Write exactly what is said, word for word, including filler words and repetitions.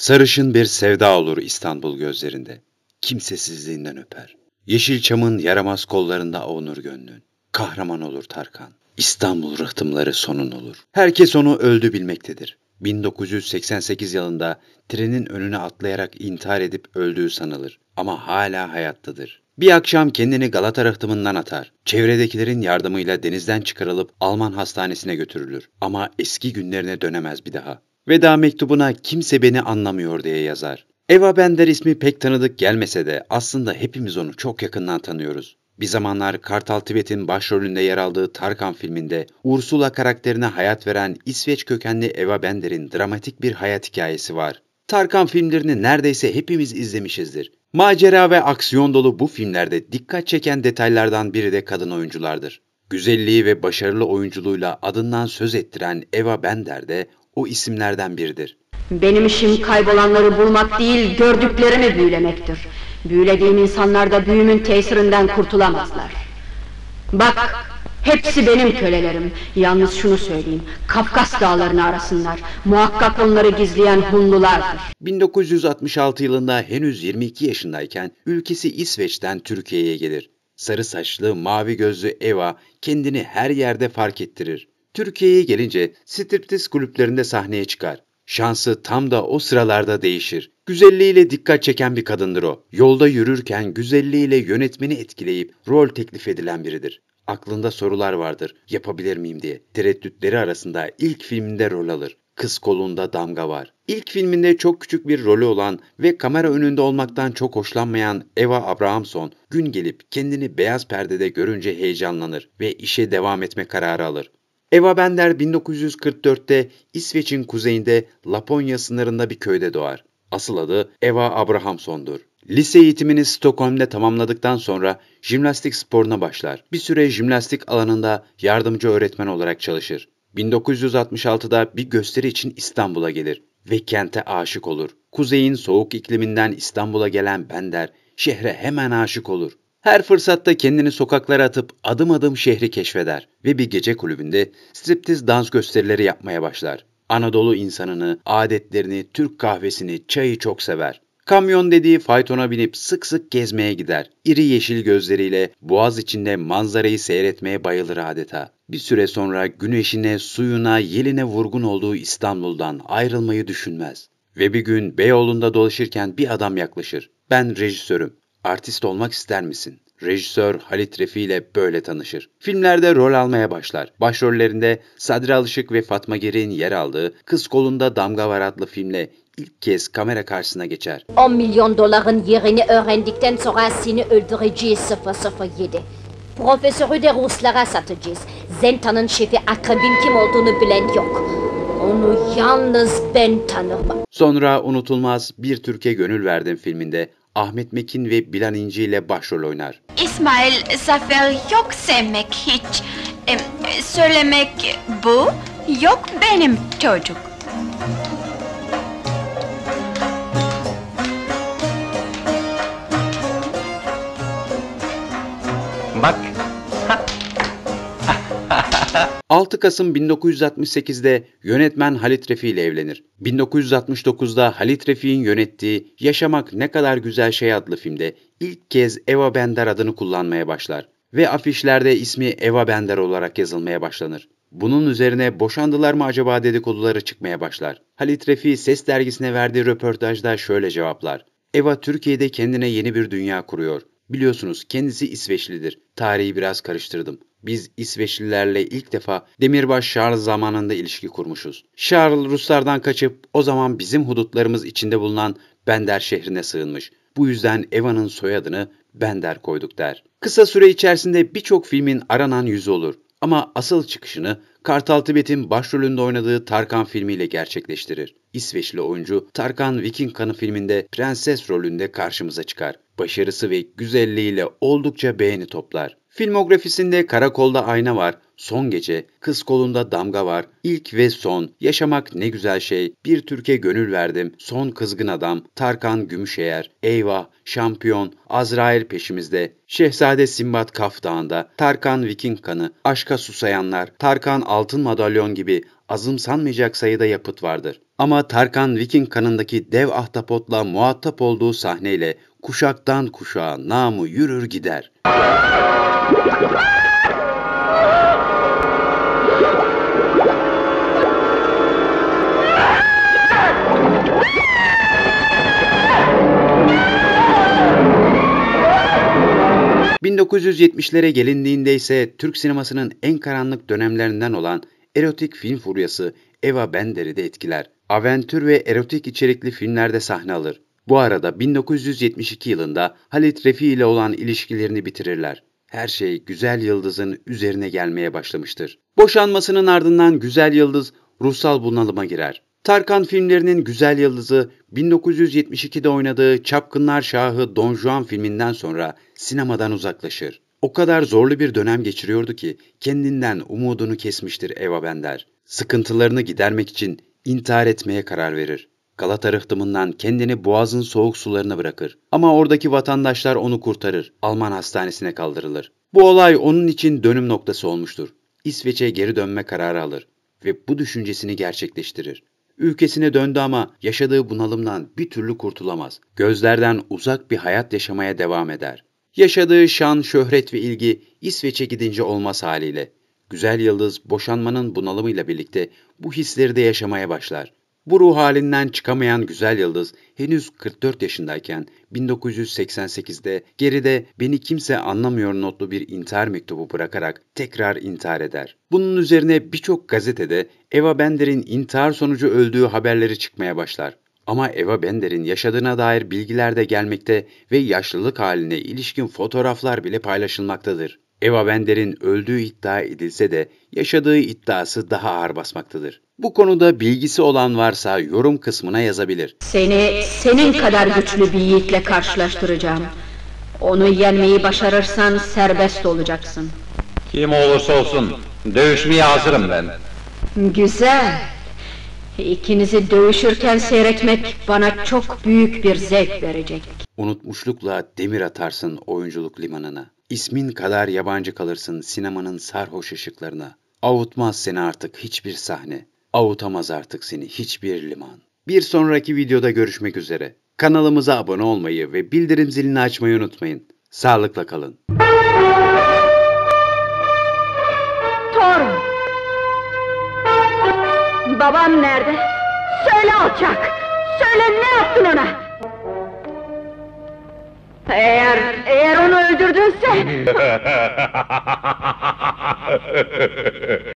Sarışın bir sevda olur İstanbul gözlerinde. Kimsesizliğinden öper. Yeşilçam'ın yaramaz kollarında avunur gönlün. Kahraman olur Tarkan. İstanbul rıhtımları sonun olur. Herkes onu öldü bilmektedir. bin dokuz yüz seksen sekiz yılında trenin önüne atlayarak intihar edip öldüğü sanılır. Ama hala hayattadır. Bir akşam kendini Galata rıhtımından atar. Çevredekilerin yardımıyla denizden çıkarılıp Alman hastanesine götürülür. Ama eski günlerine dönemez bir daha. Veda mektubuna kimse beni anlamıyor diye yazar. Eva Bender ismi pek tanıdık gelmese de aslında hepimiz onu çok yakından tanıyoruz. Bir zamanlar Kartal Tibet'in başrolünde yer aldığı Tarkan filminde Ursula karakterine hayat veren İsveç kökenli Eva Bender'in dramatik bir hayat hikayesi var. Tarkan filmlerini neredeyse hepimiz izlemişizdir. Macera ve aksiyon dolu bu filmlerde dikkat çeken detaylardan biri de kadın oyunculardır. Güzelliği ve başarılı oyunculuğuyla adından söz ettiren Eva Bender de o isimlerden biridir. Benim işim kaybolanları bulmak değil, gördüklerimi büyülemektir. Büyülediğim insanlar da büyümün tesirinden kurtulamazlar. Bak, hepsi benim kölelerim. Yalnız şunu söyleyeyim, Kafkas dağlarını arasınlar. Muhakkak onları gizleyen Hunlulardır. bin dokuz yüz altmış altı yılında henüz yirmi iki yaşındayken ülkesi İsveç'ten Türkiye'ye gelir. Sarı saçlı, mavi gözlü Eva kendini her yerde fark ettirir. Türkiye'ye gelince striptiz kulüplerinde sahneye çıkar. Şansı tam da o sıralarda değişir. Güzelliğiyle dikkat çeken bir kadındır o. Yolda yürürken güzelliğiyle yönetmeni etkileyip rol teklif edilen biridir. Aklında sorular vardır, yapabilir miyim diye. Tereddütleri arasında ilk filminde rol alır. Kız Kolunda Damga var. İlk filminde çok küçük bir rolü olan ve kamera önünde olmaktan çok hoşlanmayan Eva Abrahamsson, gün gelip kendini beyaz perdede görünce heyecanlanır ve işe devam etme kararı alır. Eva Bender bin dokuz yüz kırk dörtte İsveç'in kuzeyinde Laponya sınırında bir köyde doğar. Asıl adı Eva Abrahamsson'dur. Lise eğitimini Stockholm'de tamamladıktan sonra jimnastik sporuna başlar. Bir süre jimnastik alanında yardımcı öğretmen olarak çalışır. bin dokuz yüz altmış altıda bir gösteri için İstanbul'a gelir ve kente aşık olur. Kuzeyin soğuk ikliminden İstanbul'a gelen Bender şehre hemen aşık olur. Her fırsatta kendini sokaklara atıp adım adım şehri keşfeder ve bir gece kulübünde striptiz dans gösterileri yapmaya başlar. Anadolu insanını, adetlerini, Türk kahvesini, çayı çok sever. Kamyon dediği faytona binip sık sık gezmeye gider. İri yeşil gözleriyle boğaz içinde manzarayı seyretmeye bayılır adeta. Bir süre sonra güneşine, suyuna, yeline vurgun olduğu İstanbul'dan ayrılmayı düşünmez. Ve bir gün Beyoğlu'nda dolaşırken bir adam yaklaşır. "Ben rejisörüm. Artist olmak ister misin?" Rejisör Halit Refi ile böyle tanışır. Filmlerde rol almaya başlar. Başrollerinde Sadri Alışık ve Fatma Gerik'in yer aldığı Kız Kolunda Damga Var adlı filmle ilk kez kamera karşısına geçer. on milyon doların yerini öğrendikten sonra seni öldüreceğiz sıfır sıfır yedi. Profesörü de Ruslara satacağız. Zenta'nın şefi Akrebin kim olduğunu bilen yok. Onu yalnız ben tanırım. Sonra unutulmaz Bir Türkiye Gönül Verdim filminde Ahmet Mekin ve Bilal İnci ile başrol oynar. İsmail, zafer yok sevmek hiç. E, söylemek bu, yok benim çocuk. Bak. altı Kasım bin dokuz yüz altmış sekizde yönetmen Halit Refi ile evlenir. bin dokuz yüz altmış dokuzda Halit Refi'nin yönettiği Yaşamak Ne Kadar Güzel Şey adlı filmde ilk kez Eva Bender adını kullanmaya başlar ve afişlerde ismi Eva Bender olarak yazılmaya başlanır. Bunun üzerine boşandılar mı acaba dedikoduları çıkmaya başlar. Halit Refi Ses dergisine verdiği röportajda şöyle cevaplar. Eva Türkiye'de kendine yeni bir dünya kuruyor. Biliyorsunuz kendisi İsveçlidir. Tarihi biraz karıştırdım. Biz İsveçlilerle ilk defa Demirbaş Charles zamanında ilişki kurmuşuz. Charles Ruslardan kaçıp o zaman bizim hudutlarımız içinde bulunan Bender şehrine sığınmış. Bu yüzden Eva'nın soyadını Bender koyduk der. Kısa süre içerisinde birçok filmin aranan yüzü olur. Ama asıl çıkışını Kartal Tibet'in başrolünde oynadığı Tarkan filmiyle gerçekleştirir. İsveçli oyuncu Tarkan Viking Kanı filminde prenses rolünde karşımıza çıkar. Başarısı ve güzelliğiyle oldukça beğeni toplar. Filmografisinde Karakolda Ayna Var, Son Gece, Kız Kolunda Damga Var, İlk ve Son, Yaşamak Ne Güzel Şey, Bir Türkiye Gönül Verdim, Son Kızgın Adam, Tarkan Gümüşeğer, Eyvah, Şampiyon, Azrail Peşimizde, Şehzade Sinbad Kaf Dağı'nda, Tarkan Viking Kanı, Aşka Susayanlar, Tarkan Altın Madalyon gibi azımsanmayacak sayıda yapıt vardır. Ama Tarkan Viking kanındaki dev ahtapotla muhatap olduğu sahneyle kuşaktan kuşağa namı yürür gider. bin dokuz yüz yetmişlere gelindiğinde ise Türk sinemasının en karanlık dönemlerinden olan erotik film furyası Eva Bender'i de etkiler. Aventür ve erotik içerikli filmlerde sahne alır. Bu arada bin dokuz yüz yetmiş iki yılında Halit Refi ile olan ilişkilerini bitirirler. Her şey Güzel Yıldız'ın üzerine gelmeye başlamıştır. Boşanmasının ardından Güzel Yıldız ruhsal bunalıma girer. Tarkan filmlerinin Güzel Yıldız'ı bin dokuz yüz yetmiş ikide oynadığı Çapkınlar Şahı Don Juan filminden sonra sinemadan uzaklaşır. O kadar zorlu bir dönem geçiriyordu ki kendinden umudunu kesmiştir Eva Bender. Sıkıntılarını gidermek için intihar etmeye karar verir. Galata rıhtımından kendini Boğaz'ın soğuk sularına bırakır. Ama oradaki vatandaşlar onu kurtarır. Alman hastanesine kaldırılır. Bu olay onun için dönüm noktası olmuştur. İsveç'e geri dönme kararı alır ve bu düşüncesini gerçekleştirir. Ülkesine döndü ama yaşadığı bunalımdan bir türlü kurtulamaz. Gözlerden uzak bir hayat yaşamaya devam eder. Yaşadığı şan, şöhret ve ilgi İsveç'e gidince olmaz haliyle. Güzel Yıldız boşanmanın bunalımıyla birlikte bu hisleri de yaşamaya başlar. Bu ruh halinden çıkamayan Güzel Yıldız henüz kırk dört yaşındayken bin dokuz yüz seksen sekizde geride Beni Kimse Anlamıyor notlu bir intihar mektubu bırakarak tekrar intihar eder. Bunun üzerine birçok gazetede Eva Bender'in intihar sonucu öldüğü haberleri çıkmaya başlar. Ama Eva Bender'in yaşadığına dair bilgiler de gelmekte ve yaşlılık haline ilişkin fotoğraflar bile paylaşılmaktadır. Eva Bender'in öldüğü iddia edilse de yaşadığı iddiası daha ağır basmaktadır. Bu konuda bilgisi olan varsa yorum kısmına yazabilir. Seni senin kadar güçlü bir yiğitle karşılaştıracağım. Onu yenmeyi başarırsan serbest olacaksın. Kim olursa olsun dövüşmeye hazırım ben. Güzel. İkinizi dövüşürken seyretmek bana çok büyük bir zevk verecek. Unutmuşlukla demir atarsın oyunculuk limanına. İsmin kadar yabancı kalırsın sinemanın sarhoş ışıklarına. Avutmaz seni artık hiçbir sahne. Avutamaz artık seni hiçbir liman. Bir sonraki videoda görüşmek üzere. Kanalımıza abone olmayı ve bildirim zilini açmayı unutmayın. Sağlıkla kalın. Torun! Babam nerede? Söyle alçak! Söyle ne yaptın ona? Eğer, eğer onu öldürdünse...